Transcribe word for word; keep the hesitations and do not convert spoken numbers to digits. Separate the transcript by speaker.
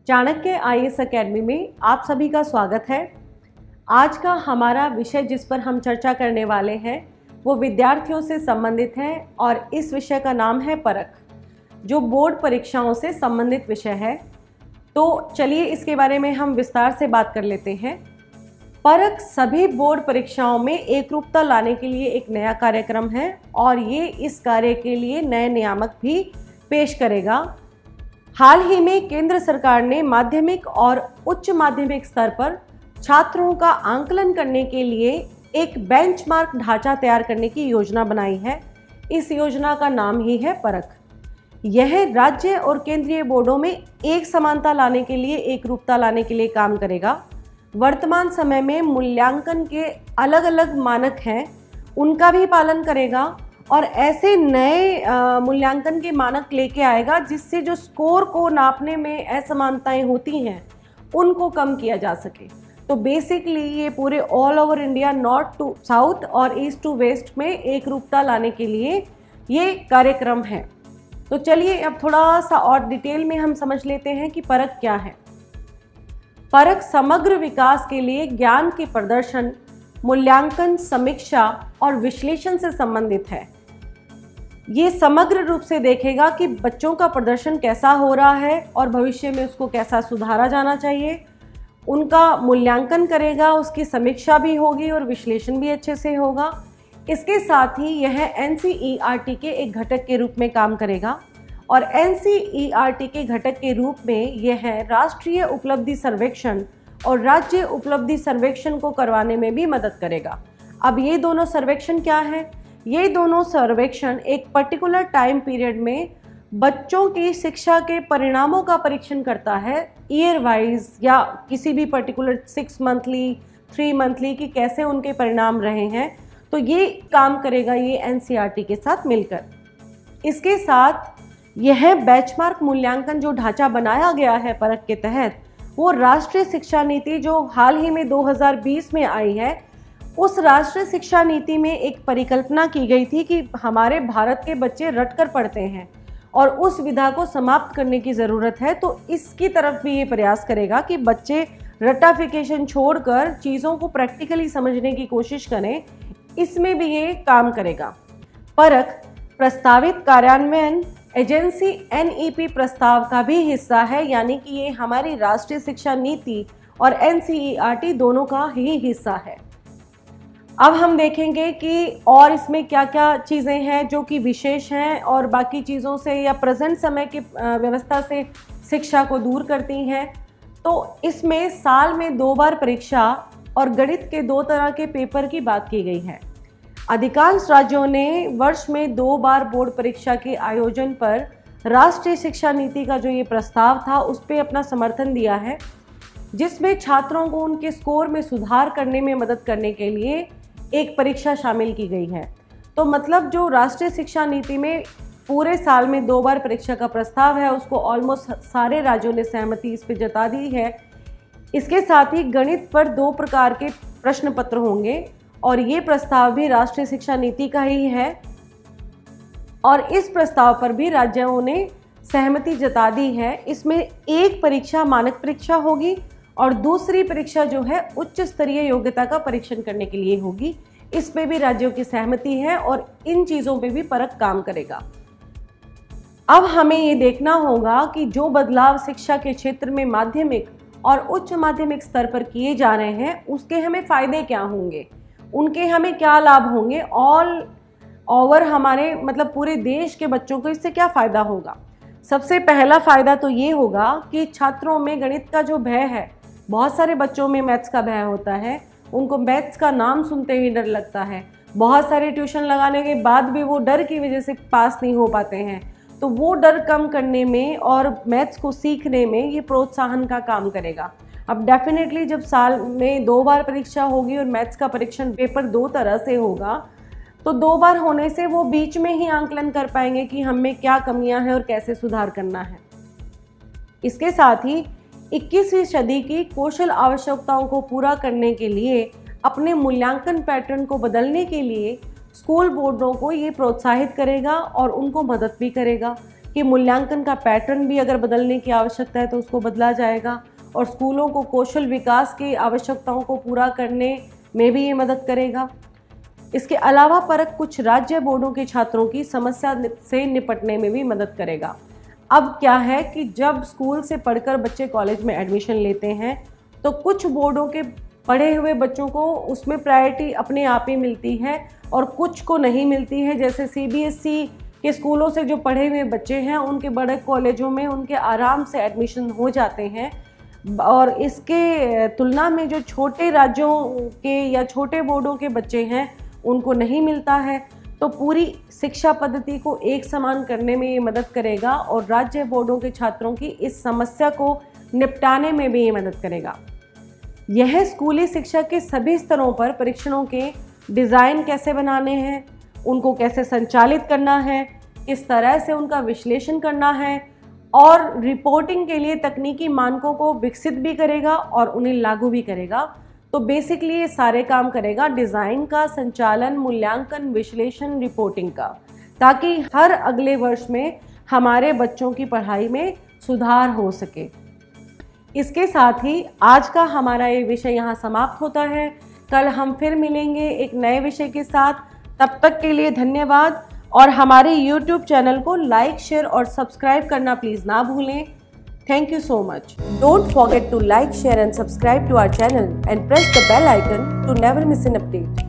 Speaker 1: Chanakya I A S academy में आप सभी का स्वागत है। आज का हमारा विषय जिस पर हम चर्चा करने वाले हैं वो विद्यार्थियों से संबंधित है और इस विषय का नाम है परख, जो बोर्ड परीक्षाओं से संबंधित विषय है। तो चलिए इसके बारे में हम विस्तार से बात कर लेते हैं। परख सभी बोर्ड परीक्षाओं में एकरूपता लाने के लिए एक नया कार्यक्रम है और ये इस कार्य के लिए नए नियामक भी पेश करेगा। हाल ही में केंद्र सरकार ने माध्यमिक और उच्च माध्यमिक स्तर पर छात्रों का आंकलन करने के लिए एक बेंचमार्क ढांचा तैयार करने की योजना बनाई है। इस योजना का नाम ही है परख। यह राज्य और केंद्रीय बोर्डों में एक समानता लाने के लिए, एकरूपता लाने के लिए काम करेगा। वर्तमान समय में मूल्यांकन के अलग अलग मानक हैं, उनका भी पालन करेगा और ऐसे नए मूल्यांकन के मानक लेके आएगा जिससे जो स्कोर को नापने में असमानताएं होती हैं उनको कम किया जा सके। तो बेसिकली ये पूरे all over India, north to south और ईस्ट टू वेस्ट में एकरूपता लाने के लिए ये कार्यक्रम है। तो चलिए अब थोड़ा सा और डिटेल में हम समझ लेते हैं कि परख क्या है। परख समग्र विकास के लिए ज्ञान के प्रदर्शन, मूल्यांकन, समीक्षा और विश्लेषण से संबंधित है। ये समग्र रूप से देखेगा कि बच्चों का प्रदर्शन कैसा हो रहा है और भविष्य में उसको कैसा सुधारा जाना चाहिए। उनका मूल्यांकन करेगा, उसकी समीक्षा भी होगी और विश्लेषण भी अच्छे से होगा। इसके साथ ही यह N C E R T के एक घटक के रूप में काम करेगा और N C E R T के घटक के रूप में यह राष्ट्रीय उपलब्धि सर्वेक्षण और राज्य उपलब्धि सर्वेक्षण को करवाने में भी मदद करेगा। अब ये दोनों सर्वेक्षण क्या है? ये दोनों सर्वेक्षण एक पर्टिकुलर टाइम पीरियड में बच्चों की शिक्षा के परिणामों का परीक्षण करता है, ईयर वाइज या किसी भी particular six monthly, three monthly की कैसे उनके परिणाम रहे हैं। तो ये काम करेगा ये N C E R T के साथ मिलकर। इसके साथ यह बेंचमार्क मूल्यांकन जो ढांचा बनाया गया है परख के तहत, वो राष्ट्रीय शिक्षा नीति जो हाल ही में दो हज़ार बीस में आई है, उस राष्ट्रीय शिक्षा नीति में एक परिकल्पना की गई थी कि हमारे भारत के बच्चे रटकर पढ़ते हैं और उस विधा को समाप्त करने की ज़रूरत है। तो इसकी तरफ भी ये प्रयास करेगा कि बच्चे रटाफिकेशन छोड़कर चीज़ों को प्रैक्टिकली समझने की कोशिश करें। इसमें भी ये काम करेगा। परख प्रस्तावित कार्यान्वयन एजेंसी एन ई पी प्रस्ताव का भी हिस्सा है, यानी कि ये हमारी राष्ट्रीय शिक्षा नीति और N C E R T दोनों का ही हिस्सा है। अब हम देखेंगे कि और इसमें क्या क्या चीज़ें हैं जो कि विशेष हैं और बाकी चीज़ों से या प्रेजेंट समय की व्यवस्था से शिक्षा को दूर करती हैं। तो इसमें साल में दो बार परीक्षा और गणित के दो तरह के पेपर की बात की गई है। अधिकांश राज्यों ने वर्ष में दो बार बोर्ड परीक्षा के आयोजन पर राष्ट्रीय शिक्षा नीति का जो ये प्रस्ताव था उस पर अपना समर्थन दिया है, जिसमें छात्रों को उनके स्कोर में सुधार करने में मदद करने के लिए एक परीक्षा शामिल की गई है। तो मतलब जो राष्ट्रीय शिक्षा नीति में पूरे साल में दो बार परीक्षा का प्रस्ताव है, उसको ऑलमोस्ट सारे राज्यों ने सहमति इस पर जता दी है। इसके साथ ही गणित पर दो प्रकार के प्रश्न पत्र होंगे और ये प्रस्ताव भी राष्ट्रीय शिक्षा नीति का ही है और इस प्रस्ताव पर भी राज्यों ने सहमति जता दी है। इसमें एक परीक्षा मानक परीक्षा होगी और दूसरी परीक्षा जो है उच्च स्तरीय योग्यता का परीक्षण करने के लिए होगी। इस पे भी राज्यों की सहमति है और इन चीज़ों पे भी परख काम करेगा। अब हमें ये देखना होगा कि जो बदलाव शिक्षा के क्षेत्र में माध्यमिक और उच्च माध्यमिक स्तर पर किए जा रहे हैं उसके हमें फ़ायदे क्या होंगे, उनके हमें क्या लाभ होंगे, ऑल ओवर हमारे मतलब पूरे देश के बच्चों को इससे क्या फ़ायदा होगा। सबसे पहला फ़ायदा तो ये होगा कि छात्रों में गणित का जो भय है, बहुत सारे बच्चों में मैथ्स का भय होता है, उनको मैथ्स का नाम सुनते ही डर लगता है। बहुत सारे ट्यूशन लगाने के बाद भी वो डर की वजह से पास नहीं हो पाते हैं। तो वो डर कम करने में और मैथ्स को सीखने में ये प्रोत्साहन का काम करेगा। अब डेफिनेटली जब साल में दो बार परीक्षा होगी और मैथ्स का परीक्षण पेपर दो तरह से होगा, तो दो बार होने से वो बीच में ही आंकलन कर पाएंगे कि हम में क्या कमियां हैं और कैसे सुधार करना है। इसके साथ ही इक्कीसवीं सदी की कौशल आवश्यकताओं को पूरा करने के लिए अपने मूल्यांकन पैटर्न को बदलने के लिए स्कूल बोर्डों को ये प्रोत्साहित करेगा और उनको मदद भी करेगा कि मूल्यांकन का पैटर्न भी अगर बदलने की आवश्यकता है तो उसको बदला जाएगा, और स्कूलों को कौशल विकास की आवश्यकताओं को पूरा करने में भी ये मदद करेगा। इसके अलावा परख कुछ राज्य बोर्डों के छात्रों की समस्या से निपटने में भी मदद करेगा। अब क्या है कि जब स्कूल से पढ़कर बच्चे कॉलेज में एडमिशन लेते हैं तो कुछ बोर्डों के पढ़े हुए बच्चों को उसमें प्रायोरिटी अपने आप ही मिलती है और कुछ को नहीं मिलती है। जैसे सी बी एस ई के स्कूलों से जो पढ़े हुए बच्चे हैं उनके बड़े कॉलेजों में उनके आराम से एडमिशन हो जाते हैं, और इसके तुलना में जो छोटे राज्यों के या छोटे बोर्डों के बच्चे हैं उनको नहीं मिलता है। तो पूरी शिक्षा पद्धति को एक समान करने में ये मदद करेगा और राज्य बोर्डों के छात्रों की इस समस्या को निपटाने में भी ये मदद करेगा। यह स्कूली शिक्षा के सभी स्तरों पर परीक्षणों के डिज़ाइन कैसे बनाने हैं, उनको कैसे संचालित करना है, किस तरह से उनका विश्लेषण करना है और रिपोर्टिंग के लिए तकनीकी मानकों को विकसित भी करेगा और उन्हें लागू भी करेगा। तो बेसिकली ये सारे काम करेगा डिज़ाइन का, संचालन, मूल्यांकन, विश्लेषण, रिपोर्टिंग का, ताकि हर अगले वर्ष में हमारे बच्चों की पढ़ाई में सुधार हो सके। इसके साथ ही आज का हमारा ये विषय यहाँ समाप्त होता है। कल हम फिर मिलेंगे एक नए विषय के साथ। तब तक के लिए धन्यवाद, और हमारे यूट्यूब चैनल को लाइक, शेयर और सब्सक्राइब करना प्लीज़ ना भूलें। Thank you so much. Don't forget to like, share and subscribe to our channel and press the bell icon to never miss an update.